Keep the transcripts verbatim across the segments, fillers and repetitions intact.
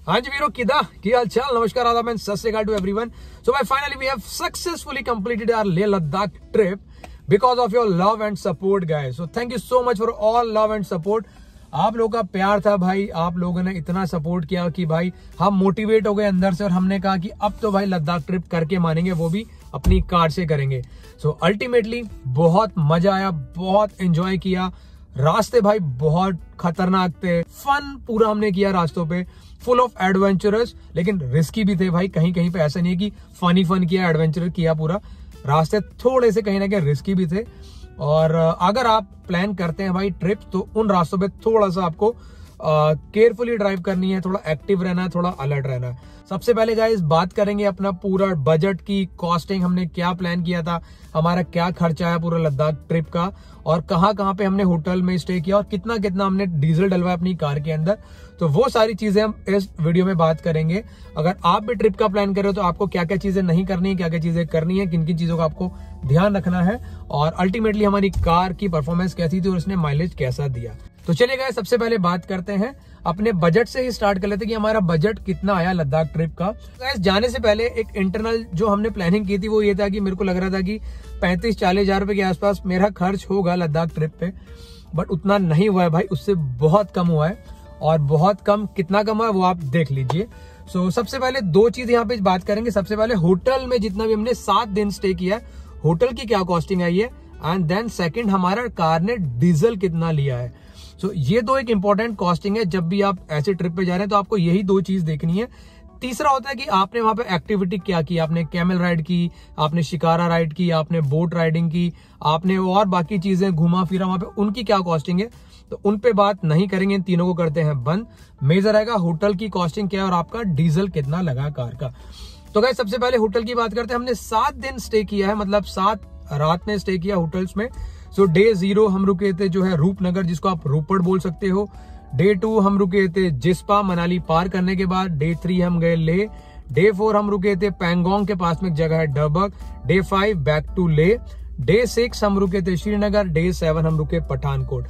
हाँ जी वीरो किदा की हाल चाल, नमस्कार, आदाब एंड सत श्री अकाल टू एवरीवन। सो भाई finally we have successfully completed our Leh Ladakh trip because of your love and support guys. So thank you so much for all love and support. आप लोगों का प्यार था भाई, आप लोगों ने इतना सपोर्ट किया कि भाई हम मोटिवेट हो गए अंदर से और हमने कहा कि अब तो भाई लद्दाख ट्रिप करके मानेंगे, वो भी अपनी कार से करेंगे। सो so, अल्टीमेटली बहुत मजा आया, बहुत एंजॉय किया। रास्ते भाई बहुत खतरनाक थे, फन पूरा हमने किया रास्तों पे, फुल ऑफ एडवेंचरस लेकिन रिस्की भी थे भाई। कहीं कहीं पे ऐसा नहीं है कि फनी फन किया, एडवेंचर किया पूरा। रास्ते थोड़े से कहीं ना कहीं रिस्की भी थे। और अगर आप प्लान करते हैं भाई ट्रिप, तो उन रास्तों पे थोड़ा सा आपको केयरफुली ड्राइव करनी है, थोड़ा एक्टिव रहना है, थोड़ा अलर्ट रहना है। सबसे पहले गाइस बात करेंगे अपना पूरा बजट की, कॉस्टिंग, हमने क्या प्लान किया था, हमारा क्या खर्चा आया पूरा लद्दाख ट्रिप का, और कहाँ कहाँ पे हमने होटल में स्टे किया और कितना कितना हमने डीजल डलवाया अपनी कार के अंदर। तो वो सारी चीजें हम इस वीडियो में बात करेंगे। अगर आप भी ट्रिप का प्लान कर रहे हो तो आपको क्या क्या चीजें नहीं करनी है, क्या क्या चीजें करनी है, किन किन चीजों का आपको ध्यान रखना है, और अल्टीमेटली हमारी कार की परफॉर्मेंस कैसी थी और उसने माइलेज कैसा दिया। तो चलिए गाइस सबसे पहले बात करते हैं, अपने बजट से ही स्टार्ट कर लेते हैं कि हमारा बजट कितना आया लद्दाख ट्रिप का। गाइस जाने से पहले एक इंटरनल जो हमने प्लानिंग की थी वो ये था कि मेरे को लग रहा था कि पैंतीस चालीस हजार रुपए के आसपास मेरा खर्च होगा लद्दाख ट्रिप पे, बट उतना नहीं हुआ है भाई, उससे बहुत कम हुआ है। और बहुत कम, कितना कम हुआ है वो आप देख लीजिए। सो so, सबसे पहले दो चीज यहाँ पे बात करेंगे। सबसे पहले होटल में जितना भी हमने सात दिन स्टे किया है, होटल की क्या कॉस्टिंग आई है, एंड देन सेकंड हमारा कार ने डीजल कितना लिया है। सो so, ये दो एक इंपॉर्टेंट कॉस्टिंग है। जब भी आप ऐसे ट्रिप पे जा रहे हैं तो आपको यही दो चीज देखनी है। तीसरा होता है कि आपने वहां पे एक्टिविटी क्या की, आपने कैमल राइड की, आपने शिकारा राइड की, आपने बोट राइडिंग की, आपने और बाकी चीजें घुमा फिरा वहां पे, उनकी क्या कॉस्टिंग है। तो उन पे बात नहीं करेंगे, इन तीनों को करते हैं बंद। मेजर आएगा होटल की कॉस्टिंग क्या है और आपका डीजल कितना लगा कार का। तो गाइस सबसे पहले होटल की बात करते हैं। हमने सात दिन स्टे किया है, मतलब सात रात में स्टे किया होटल्स में। सो डे जीरो हम रुके थे जो है रूपनगर, जिसको आप रोपड़ बोल सकते हो। डे टू हम रुके थे जिस्पा, मनाली पार करने के बाद। डे थ्री हम गए ले। डे फोर हम रुके थे पैंगोंग के पास में एक जगह है Durbuk. Day five back to Leh. Day six हम रुके थे श्रीनगर। डे सेवन हम रुके पठानकोट।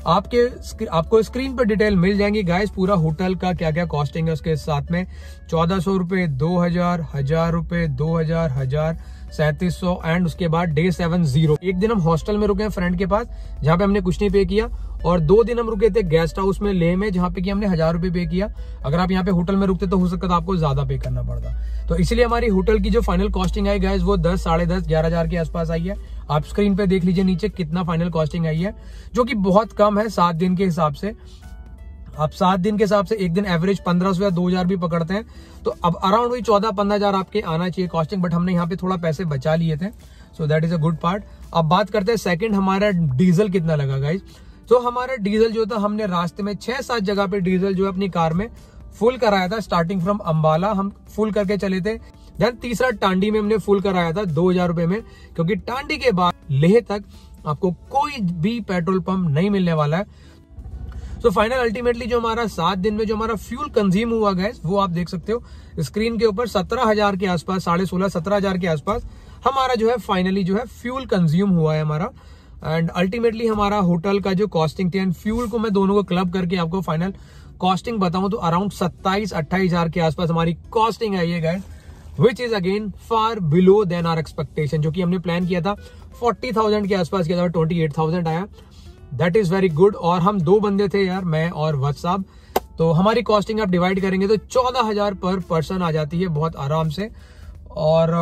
आपके आपको स्क्रीन पर डिटेल मिल जाएंगी गाइस, पूरा होटल का क्या क्या कॉस्टिंग है उसके साथ में। चौदह सौ रुपए, दो हजार, हजार रुपए, दो हजार, हजार, सैंतीस सौ, एंड उसके बाद डे सेवन जीरो। एक दिन हम हॉस्टल में रुके हैं फ्रेंड के पास, जहां पे हमने कुछ नहीं पे किया, और दो दिन हम रुके थे गेस्ट हाउस में लेह में, जहां पे कि हमने हजार रुपए पे किया। अगर आप यहाँ पे होटल में रुकते तो हो सकता था आपको ज्यादा पे करना पड़ता। तो इसलिए हमारी होटल की जो फाइनल कॉस्टिंग आई गाइस वो दस साढ़े दस ग्यारह हजार के आसपास आई है। आप स्क्रीन पे देख लीजिए नीचे कितना फाइनल कॉस्टिंग आई है, जो कि बहुत कम है सात दिन के हिसाब से। आप सात दिन के हिसाब से एक दिन एवरेज पंद्रह सौ या दो हजार भी पकड़ते हैं, तो अब अराउंड वही चौदह पंद्रह हजार आपके आना चाहिए कॉस्टिंग, बट हमने यहाँ पे थोड़ा पैसे बचा लिए थे। So that is a good part. अब बात करते हैं सेकंड, हमारा डीजल कितना लगा गाइस। तो हमारा डीजल जो था, हमने रास्ते में छह सात जगह पे डीजल जो है अपनी कार में फुल कराया था। स्टार्टिंग फ्रॉम अंबाला हम फुल करके चले थे। देन तीसरा टांडी में हमने फुल कराया था दो हजार रुपए में, क्योंकि टांडी के बाद लेह तक आपको कोई भी पेट्रोल पंप नहीं मिलने वाला है। सो फाइनल अल्टीमेटली जो हमारा सात दिन में जो हमारा फ्यूल कंज्यूम हुआ गैस, वो आप देख सकते हो स्क्रीन के ऊपर, सत्रह हजार के आसपास, साढ़े सोलह सत्रह हजार के आसपास हमारा जो है फाइनली जो है फ्यूल कंज्यूम हुआ है हमारा। एंड अल्टीमेटली हमारा होटल का जो कॉस्टिंग थी एंड फ्यूल को मैं दोनों को क्लब करके आपको फाइनल कॉस्टिंग बताऊं तो अराउंड सत्ताईस अट्ठाईस हजार के आसपास हमारी कॉस्टिंग आई है guys, which is again far below then our expectation. जो कि हमने प्लान किया था फोर्टी थाउजेंड के आसपास किया था, ट्वेंटी एट थाउजेंड आया। That is very good. और हम दो बंदे थे यार, मैं और वत्स साहब, तो हमारी कॉस्टिंग आप डिवाइड करेंगे तो चौदह हजार पर पर्सन आ जाती है बहुत आराम से, और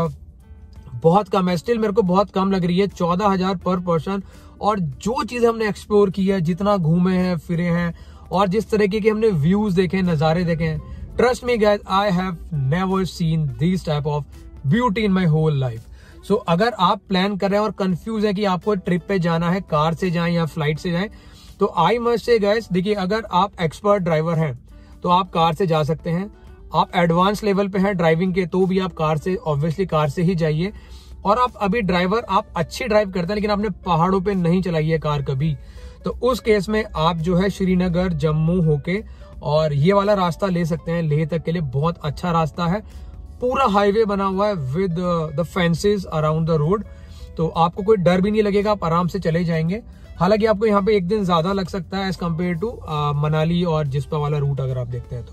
बहुत कम है, स्टिल मेरे को बहुत कम लग रही है चौदह हजार पर पर्सन। और जो चीजें हमने एक्सप्लोर की है, जितना घूमे हैं फिरे हैं, और जिस तरीके के हमने व्यूज देखे, नजारे देखे, trust me guys, I have never seen this type of beauty in my whole life. So so, अगर आप प्लान कर रहे हैं और कंफ्यूज है कि आपको ट्रिप पे जाना है, कार से जाएं या फ्लाइट से जाएं, तो आई मस्ट से गाइस, देखिए अगर आप एक्सपर्ट ड्राइवर हैं तो आप कार से जा सकते हैं। आप एडवांस लेवल पे हैं ड्राइविंग के तो भी आप कार से, ऑब्वियसली कार से ही जाइए। और आप अभी ड्राइवर, आप अच्छी ड्राइव करते हैं लेकिन आपने पहाड़ों पे नहीं चलाई है कार कभी, तो उस केस में आप जो है श्रीनगर जम्मू होके और ये वाला रास्ता ले सकते हैं लेह तक के लिए। बहुत अच्छा रास्ता है, पूरा हाईवे बना हुआ है with the fences around the road, तो आपको कोई डर भी नहीं लगेगा, आप आराम से चले जाएंगे। हालांकि आपको यहाँ पे एक दिन ज्यादा लग सकता है एज कम्पेयर टू मनाली और जिस्पा वाला रूट अगर आप देखते हैं तो।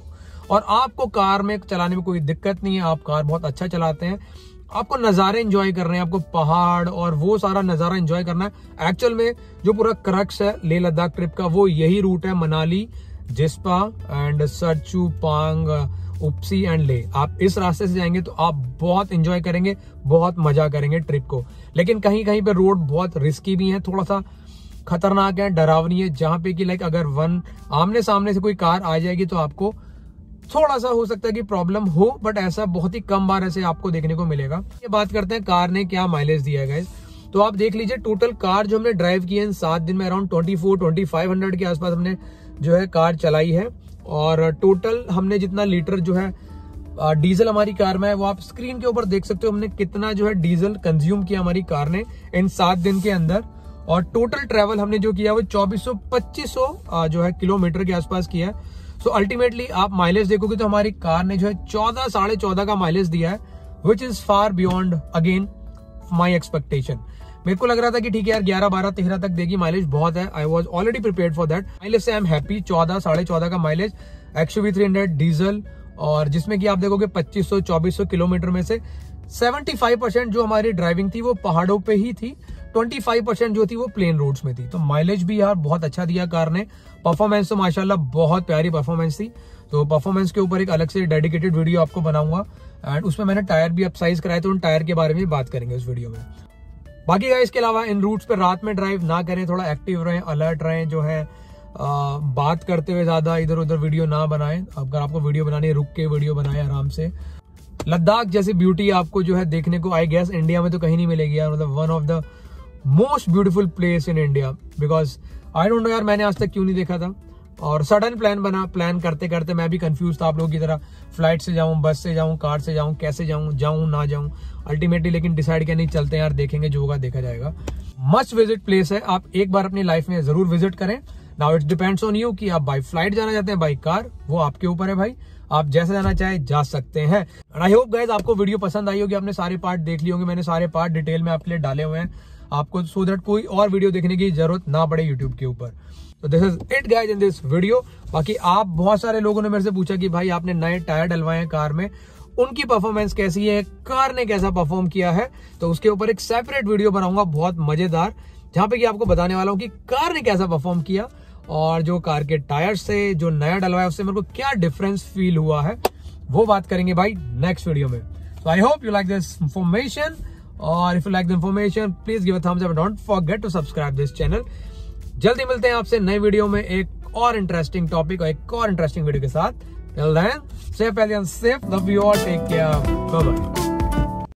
और आपको कार में चलाने में कोई दिक्कत नहीं है, आप कार बहुत अच्छा चलाते हैं, आपको नज़ारे एंजॉय करने हैं, आपको पहाड़ और वो सारा नज़ारा एंजॉय करना है। एक्चुअल में जो पूरा क्रक्स है लेह लद्दाख ट्रिप का वो यही रूट है, मनाली, जिस्पा एंड सरचू, पांग, उपसी एंड ले। आप इस रास्ते से जाएंगे तो आप बहुत एंजॉय करेंगे, बहुत मजा करेंगे ट्रिप को। लेकिन कहीं कहीं पे रोड बहुत रिस्की भी है, थोड़ा सा खतरनाक है, डरावनी है, जहां पे कि लाइक अगर वन आमने सामने से कोई कार आ जाएगी तो आपको थोड़ा सा हो सकता है कि प्रॉब्लम हो, बट ऐसा बहुत ही कम बार ऐसे आपको देखने को मिलेगा। ये बात करते हैं कार ने क्या माइलेज दिया है गाइस। तो आप देख लीजिए टोटल कार जो हमने ड्राइव की है इन सात दिन में around twenty four twenty five hundred के आसपास हमने जो है कार चलाई है। और टोटल हमने जितना लीटर जो है डीजल हमारी कार में है वो आप स्क्रीन के ऊपर देख सकते हो, हमने कितना जो है डीजल कंज्यूम किया हमारी कार ने इन सात दिन के अंदर। और टोटल ट्रेवल हमने जो किया वो चौबीस सौ पच्चीस सौ जो है किलोमीटर के आसपास किया है। सो अल्टीमेटली आप माइलेज देखोगे तो हमारी कार ने जो है चौदह साढ़े चौदह का माइलेज दिया है, which is far beyond again my expectation. मेरे को लग रहा था कि ठीक है यार ग्यारह बारह तेरह तक देगी, माइलेज बहुत है, I was already prepared for that. Mileage से आई एम हैप्पी, चौदह साढ़े चौदह का mileage, XUV three hundred diesel, और जिसमें कि आप देखोगे पच्चीस सौ चौबीस सौ किलोमीटर में से पचहत्तर परसेंट जो हमारी ड्राइविंग थी वो पहाड़ों पे ही थी, पच्चीस परसेंट जो थी वो प्लेन रोड्स में थी। तो माइलेज भी यार बहुत अच्छा दिया कार ने। परफॉर्मेंस तो माशाल्लाह बहुत प्यारी परफॉर्मेंस थी। तो परफॉर्मेंस के ऊपर एक अलग से डेडिकेटेड वीडियो आपको बनाऊंगा एंड उसमें मैंने टायर भी अपसाइज कराए, तो उन टायर के बारे में बात करेंगे उस वीडियो में। बाकी गाइस इसके अलावा इन रूट्स पे रात में ड्राइव ना करें, थोड़ा एक्टिव रहें, अलर्ट रहें, जो है आ, बात करते हुए ज्यादा इधर उधर वीडियो ना बनाएं। अगर आपको वीडियो बनानी है रुक के वीडियो बनाएं आराम से। लद्दाख जैसी ब्यूटी आपको जो है देखने को आई गेस इंडिया में तो कहीं नहीं मिलेगी यार, मतलब one of the most beautiful place in India, because I don't know यार मैंने आज तक क्यों नहीं देखा था। और सडन प्लान बना, प्लान करते करते मैं भी कंफ्यूज था आप लोगों की तरह, फ्लाइट से जाऊं, बस से जाऊं, कार से जाऊं, कैसे जाऊं, जाऊं ना जाऊं, अल्टीमेटली लेकिन डिसाइड किया नहीं चलते यार, देखेंगे जो होगा देखा जाएगा। मस्ट विजिट प्लेस है, आप एक बार अपनी लाइफ में जरूर विजिट करें। Now it's depends on you कि आप बाई फ्लाइट जाना चाहते हैं, बाई कार, वो आपके ऊपर है भाई, आप जैसे जाना चाहे जा सकते हैं। एंड आई होप गाइस आपको वीडियो पसंद आई होगी, आपने सारे पार्ट देख लिए होंगे, मैंने सारे पार्ट डिटेल में आपके लिए डाले हुए हैं आपको, सो दैट कोई और वीडियो देखने की जरूरत ना पड़े यूट्यूब के ऊपर। तो this is it guys in this video. बाकी आप बहुत सारे लोगों ने मेरे से पूछा कि भाई आपने नए टायर डलवाए हैं कार में, उनकी परफॉर्मेंस कैसी है, कार ने कैसा परफॉर्म किया है, तो उसके ऊपर एक सेपरेट वीडियो बनाऊंगा बहुत मजेदार, जहां पे कि आपको बताने वाला हूं कि कार ने कैसा परफॉर्म किया और जो कार के टायर से जो नया डलवाया उससे मेरे को क्या डिफरेंस फील हुआ है, वो बात करेंगे भाई नेक्स्ट वीडियो में। So I hope you like this information, और if you like the information please give a thumbs up and don't forget to subscribe this channel। जल्दी मिलते हैं आपसे नई वीडियो में एक और इंटरेस्टिंग टॉपिक और एक और इंटरेस्टिंग वीडियो के साथ। Till then, stay healthy and safe, love you all, take care, bye bye।